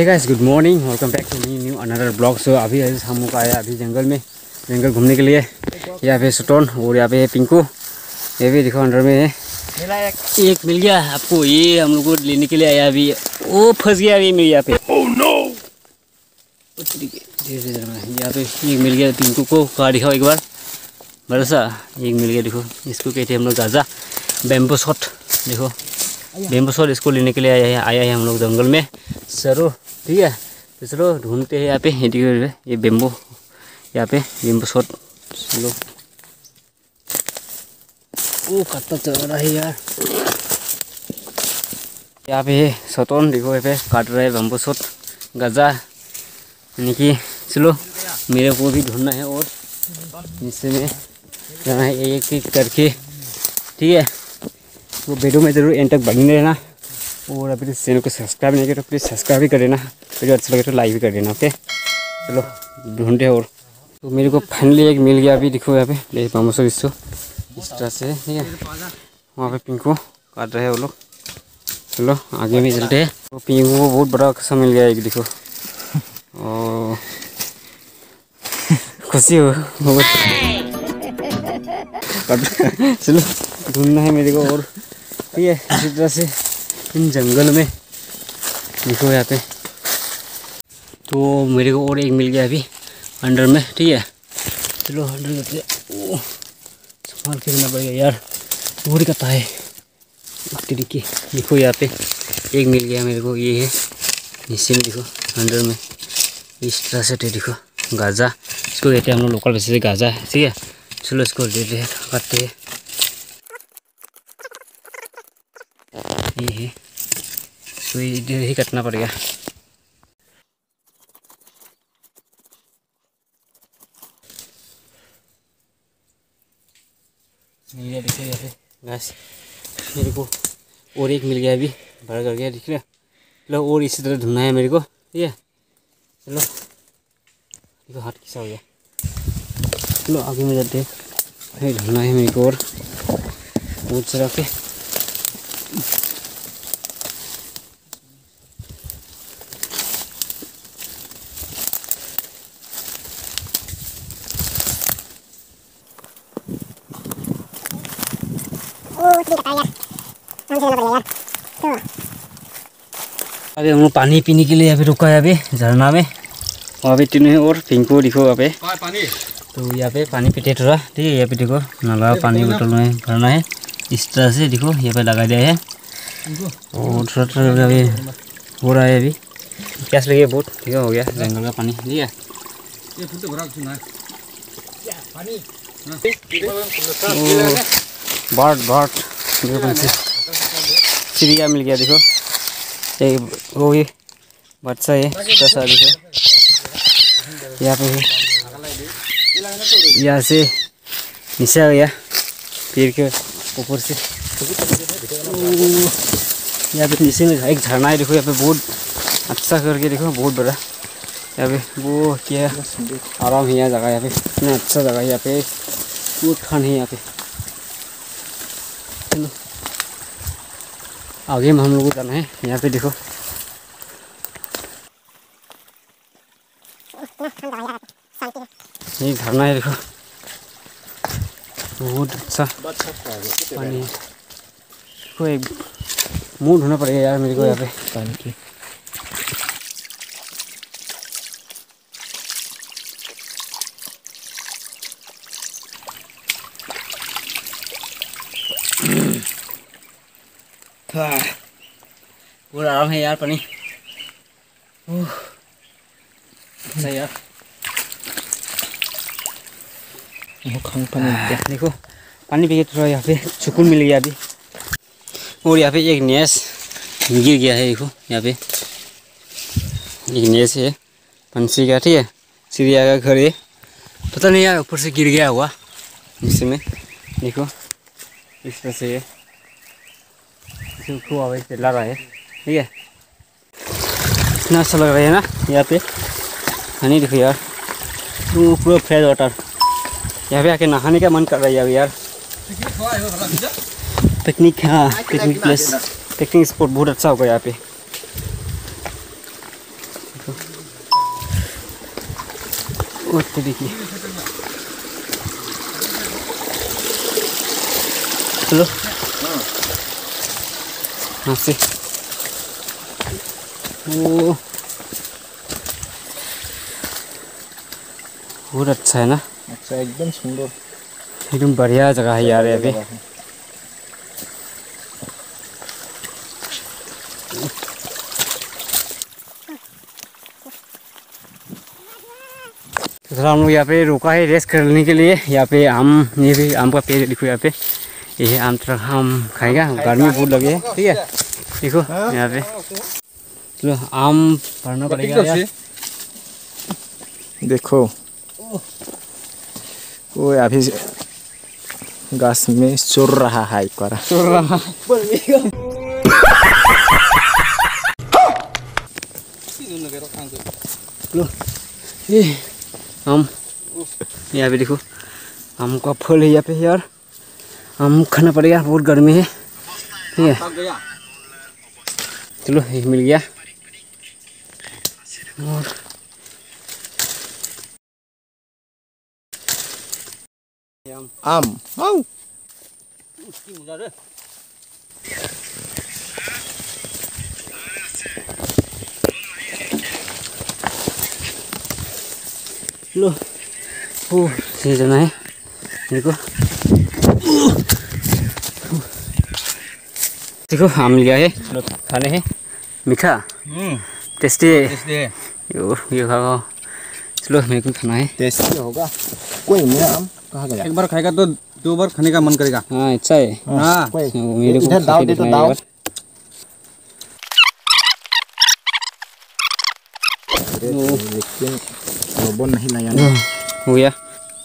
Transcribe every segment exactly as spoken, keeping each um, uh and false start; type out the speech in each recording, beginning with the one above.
Hey guys, good morning, welcome back to me new another blog. So अभी हम लोग आया अभी जंगल में जंगल घूमने के लिए। यहाँ पे सुटोन और यहाँ पे पिंकू, ये भी देखो अंडर में है। एक, एक मिल गया आपको, ये हम लोग को लेने के लिए आया अभी। वो फंस गया ये मेरे यहाँ पे। ओह नो, यहाँ पे एक मिल गया पिंकू को। कहाँ दिखाओ एक बार, बड़ा सा एक मिल गया। देखो इसको कहते हैं हम लोग गाजा बैम्बू शॉट। देखो बैम्बू शॉट, इसको लेने के लिए आया है आया है हम लोग जंगल में। चलो ठीक है, तो चलो ढूंढते हैं यहाँ पे। ये बैम्बू, यहाँ पे बैम्बू शॉट। चलो, ओ काटता चल रहा है यार। यहाँ पे सतोन देखो, यहाँ पे काट रहा है बैम्बू शॉट गाजा, यानी कि चलो मेरे को भी ढूंढना है और जिससे में जाना है एक एक करके, ठीक है। वो वीडियो में ज़रूर एंड तक बनी रहना। और अभी इस चैनल को सब्सक्राइब नहीं किया तो प्लीज़ सब्सक्राइब भी कर देना। वीडियो अच्छा लगे तो लाइक भी कर देना, ओके। चलो ढूंढे। और तो मेरे को फाइनली एक मिल गया अभी। देखो यहाँ पे बैम्बू शॉट इसको इस तरह से, ठीक है। वहाँ पे पिंकू काट रहे हैं वो लोग। चलो आगे में चलते हैं। तो पिंकू को बहुत बड़ा कसम मिल गया एक, देखो। और खुशी हो बहुत। चलो ढूंढना है मेरे को और, ठीक है। इसी तरह से इन जंगल में देखो यहाँ पे। तो मेरे को और एक मिल गया अभी अंडर में, ठीक है। चलो अंडर करते हैं। ओह संभाल के करना पड़ेगा यार, पूरी कता है तरीके। देखो यहाँ पे एक मिल गया मेरे को, ये है नीचे में। देखो अंडर में इस तरह से देखो गाजा, इसको कहते हैं हम लोग लोकल वैसे से गाजा है, ठीक है। चलो इसको लेते हैं, काटते हैं। ये है, तो इधर ही कटना पड़ेगा। मिल गया, देखो यहाँ पे घास मेरे को और एक मिल गया अभी, बड़ा कर गया, दिख रहा है। चलो और इसी तरह ढूंढना है मेरे को, ठीक है। चलो देखो हाथ किसा हो गया। चलो आगे में जाते हैं, ढूंढना है मेरे को और बहुत सारा के। अभी हम लोग पानी पीने के लिए यहाँ पे रुका है अभी झरना में। वहाँ पे तीनों और पिंकू देखो यहाँ पे पानी। तो यहाँ पे पानी पीते थोड़ा, ठीक है। यहाँ पे देखो नाला पानी बोतल में भरना है इस तरह से। देखो यहाँ पे लगा दिया है और थोड़ा थोड़ा अभी हो रहा है। अभी प्यास लगी है बहुत, ठीक है। हो गया जंगल का पानी, ठीक है। बर्ड बर्ड चिड़िया मिल गया, देखो एक वो ही बच्चा है कैसा, देखो यहाँ पे यहाँ से नीचे आ गया पेड़ के ऊपर से। यहाँ पे नीचे में एक झरना है, देखो यहाँ पे बहुत अच्छा करके, देखो बहुत बड़ा। यहाँ पे वो क्या आराम है यहाँ जगह, यहाँ पे इतना अच्छा जगह है। यहाँ पे बहुत ठंड है यहाँ पे। चलो आगे में हम लोग को जाना है। यहाँ पे देखो ये झरना है, देखो बहुत अच्छा पानी है। देखो एक मुँह ढूंढना पड़ेगा यार मेरे को यहाँ पे पानी की। पूरा आराम है यार पानी। अच्छा यार पानी देखो, पानी पी के थोड़ा यहाँ पे सुकून मिल गया अभी। और यहाँ पे एक नेस गिर गया है, देखो यहाँ पे एक नेस है पंछी का, ठीक है। चिड़िया का घर है, पता नहीं यार ऊपर से गिर गया हुआ इसमें। देखो इस तरह से है, आवाज़ चला रहा है, ठीक है। इतना अच्छा लग रहा है ना यहाँ पे पानी। देखो यार वो पूरा फ्रेश वाटर, यहाँ पे आके नहाने का मन कर रहा है अभी यार। पिकनिक, हाँ पिकनिक प्लेस, पिकनिक स्पॉट बहुत अच्छा होगा यहाँ पे। उठ देखिए चलो हाँ से वो बहुत अच्छा है ना। अच्छा एकदम सुंदर एकदम बढ़िया जगह है यार अभी। तो हम लोग यहाँ पे रुका है रेस्ट करने के लिए। यहाँ पे आम, ये भी आम का पेड़ देखो यहाँ पे, ये आम तरह आम खाएगा, गर्मी बहुत लगे है। ठीक है देखो यहाँ पे चलो आम पढ़ना पड़ेगा यार। देखो वो अभी घास में चुर रहा है, कर चुर रहा लो ये आम, यहाँ पे देखो आम का फल है यहाँ पे यार। आम खाना पड़ेगा, बहुत गर्मी है। ठीक है चलो ये मिल गया। और आम आओ लो वो ये जाना है देखो देखो आम लिया है खाने हैं, मीठा टेस्टी है। यो ये खाओ चलो मेरे को खाना है। टेस्टी होगा कोई मेरा आम कहाँ गया? एक बार खाएगा तो दो बार खाने का मन करेगा। हाँ अच्छा है। हाँ मेरे को इधर दाव दे तो दाव। लेकिन रोबोट नहीं लाया ना। हो गया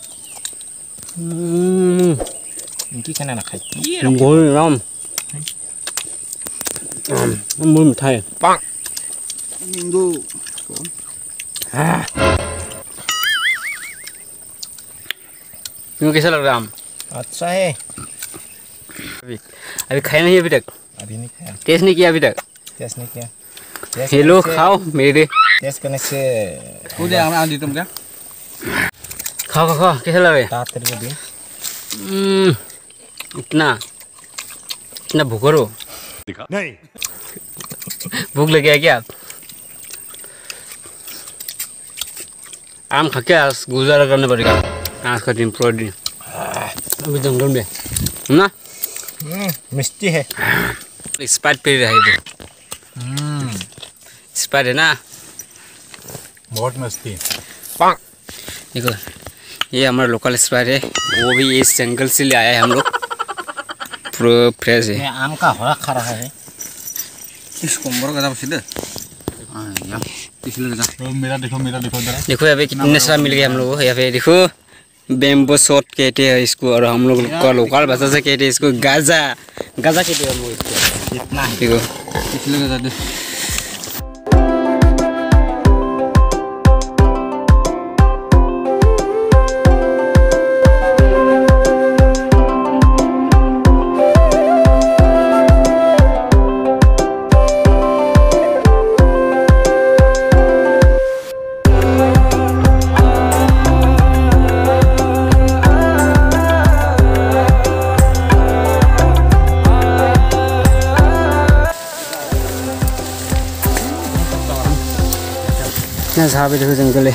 इनकी खाना ना खाई बहुत आम बहुत मीठा है। क्यों कैसा लग रहा है आम? अच्छा है। अभी अभी खाया नहीं अभी तक? अभी नहीं खाया। टेस्ट नहीं किया अभी तक? टेस्ट नहीं किया। हेलो खाओ मेरे। टेस्ट करने से हो जाएगा आज तुम क्या खाओ खाओ खाओ कैसा लग रहा है? दांत तेरे को हम्म, इतना इतना भूखो हो नहीं भूख लग गया क्या? आम खा के आज गुजारा करना पड़ेगा आज का दिन पूरा दिन अभी जंगल में ना। मिष्टी है। स्पाइट पी रहा है स्पाइट है ना, बहुत मस्ती है। देखो ये हमारा लोकल स्पाइट है, वो भी इस जंगल से ले आया है हम लोग, पूरा फ्रेश है। आम का हरा खा रहा है। इसको मरो गया बस इधर। हाँ यार पिछले गया। मेरा देखो मेरा देखो जरा। देखो यहाँ पे कितने सारा मिल गया हम लोग को। यहाँ पे देखो बेम्बो शॉट कहते हैं इसको, और हम लोग का लोकल भाषा से कहते हैं इसको गाजा गाजा कहते हैं हम लोग इसको। इतना देखो पिछले गया दे इतना जहाँ पे देखो जंगल है।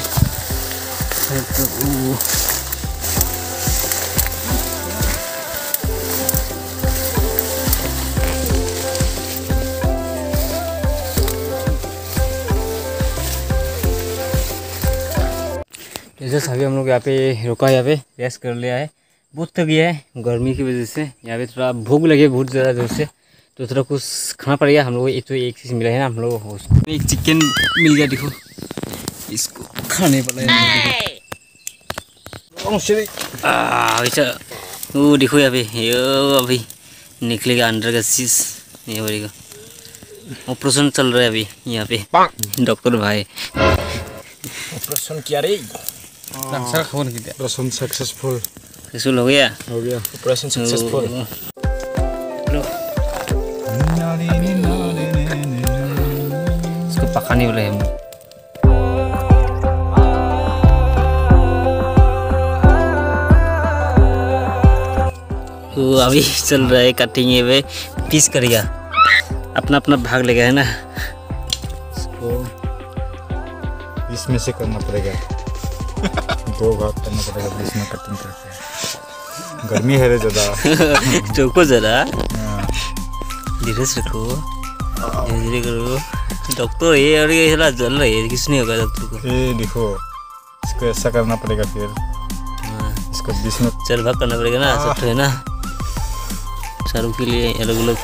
जैसे अभी हम लोग यहाँ पे रुका है, यहाँ पे रेस्ट कर लिया है। बहुत थक गया है गर्मी की वजह से, यहाँ पे थोड़ा भूख लगे बहुत ज़्यादा जोर से, तो थोड़ा कुछ खाना पड़ेगा हम लोग। एक तो एक चीज़ मिला है ना हम लोग को, एक चिकन मिल गया देखो, इसको खाने पड़ेगा। वैसा वो देखो यहाँ पे ये अभी निकलेगा अंदर का शीश, ये बोलेगा ऑपरेशन चल रहा है अभी यहाँ पे डॉक्टर भाई। ऑपरेशन किया रे। सर खबर की ऑपरेशन सक्सेसफुल सक्सेसफुल हो गया हो गया ऑपरेशन सक्सेसफुल। इसको पकाने वाले हम वो अभी चल रहा है कटिंग है वे पीस करेगा अपना अपना भाग लेगा है ना इसको इसमें से करना पड़ेगा दो भाग करना पड़ेगा बीच में कटिंग करके गर्मी है रे ज़्यादा चौको जरा धीरे से रखो धीरे धीरे करो डॉक्टर ये और ये साला जल रही है किसने होगा डॉक्टर को ये देखो इसको ऐसा करना पड़ेगा फिर इसको बीच में चल भाग करना पड़ेगा ना सब है ना चारों के लिए अलग अलग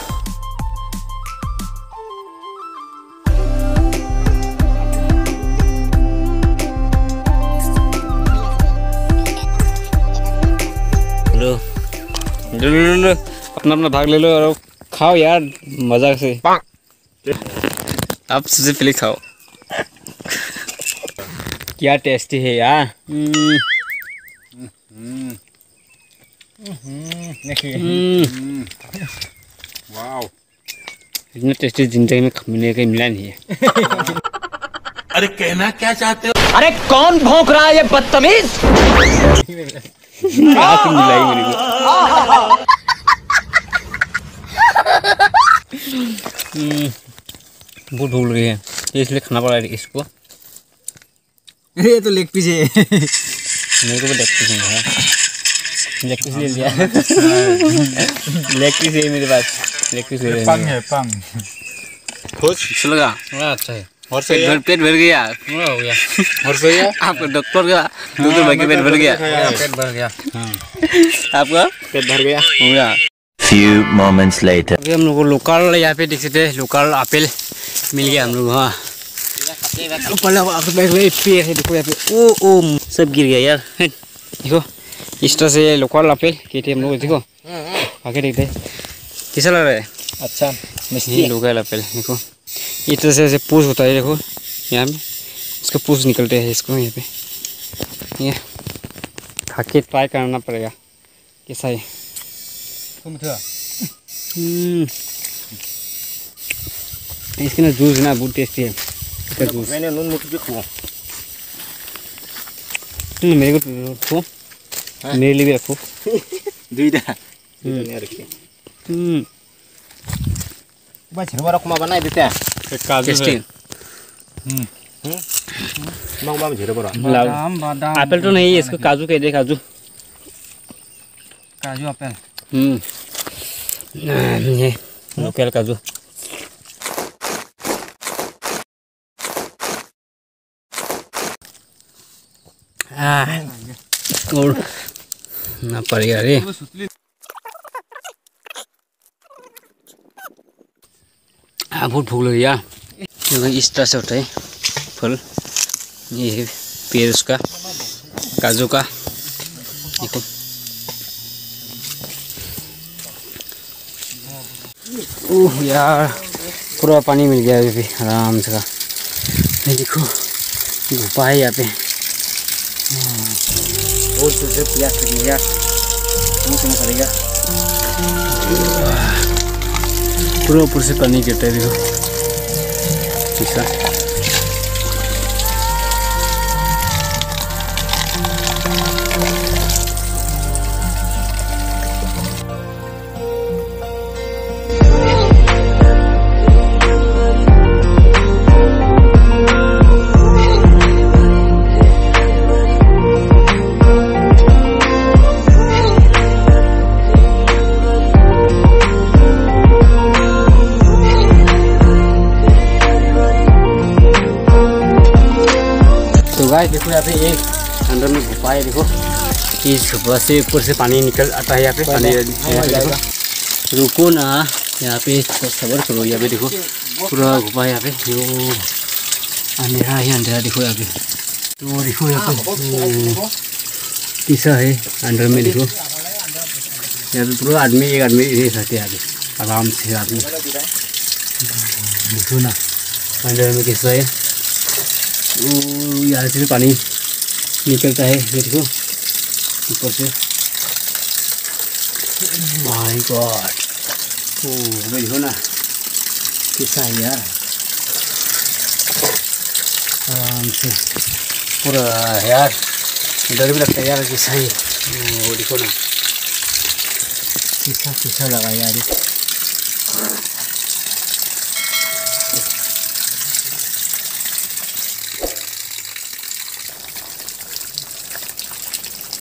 लो लो लो लो अपना अपना भाग ले लो और खाओ यार मजा से आप सबसे पहले खाओ क्या टेस्टी है यार वाओ इतना टेस्टी जिंदगी में मिलने का मिला नहीं है अरे कहना क्या चाहते हो? अरे कौन भौंक रहा है ये बदतमीज? आपको मिलाई मेरे को बहुत भूल रही है इसलिए खाना पड़ा है इसको ये तो लेग पीस है मेरे को भी लेग पीस नहीं है लेग पीस ले लिया लेग पीस है मेरे पास लेग पीस ले लिया पंग है पंग खुश लगा अच्छा है और पेट भर पेट भर गया हो गया और सही है आपका डॉक्टर का दूसरे भाई का पेट भर गया पेट भर गया आपका पेट भर गया हो गया Few moments later. अभी हम लोग को लोकल यहाँ पे देख सकते हैं लोकल एप्पल मिल गया हम लोग हाँ पेड़ है देखो यहाँ पे ओ ओ सब गिर गया यार देखो इस तरह से लोकल एप्पल कहते हम लोग देखो आगे देखते हैं कैसा लग रहा है अच्छा ये लोकल एप्पल देखो इस तरह से ऐसे पूछ होता है देखो यहाँ में इसका पूछ निकलते हैं इसको यहाँ पे ये खा के ट्राई करना पड़ेगा कैसा है इसके ना जूस ना बहुत टेस्टी है इसका जूस मैंने नून मुट्ठी पे खुआ मेरे को रखो मेरे लिए भी रखो दुईटा दुईटा रखिए हम्म बस हमारा कुमा बना देते हैं एक काजू टेस्टी हम्म हम्म मांग झेरे बड़ा बादाम बादाम एप्पल तो नहीं है इसको काजू कह दे काजू काजू एप्पल हम्म ये लोकल काजू हाँ और ना पड़ेगा रे हाँ बहुत भूख लगी यार क्योंकि इस तरह से होता है फल ये है पेड़ उसका काजू का देखो ओह यार पूरा पानी मिल गया अभी भी आराम से का ये देखो धूपा है यहाँ पे बहुत जोर से प्यास लगी यार नहीं करेगा पूरा ऊपर से पानी गिरता है देखो ऐसा गाइस देखो यहाँ पे एक अंदर में घुपा है देखो इस घुपा से ऊपर से पानी निकल आता है यहाँ पे पानी यहाँ पे देखो रुको ना यहाँ पे सबर करो यहाँ पे देखो पूरा घुपा है यहाँ पे जो अंधेरा है अंधेरा देखो यहाँ पे तो देखो यहाँ पे कैसा है अंदर में देखो यहाँ पे पूरा आदमी एक आदमी रह सकते हैं यहाँ पे आराम से आदमी देखो ना अंदर में कैसा है यहाँ से पानी निकलता है देखो ऊपर से माय गॉड ओ देखो ना कैसा है यार आराम से पूरा यार डर भी लगता है यार कैसा है वो देखो ना शीशा शीशा लगाया यार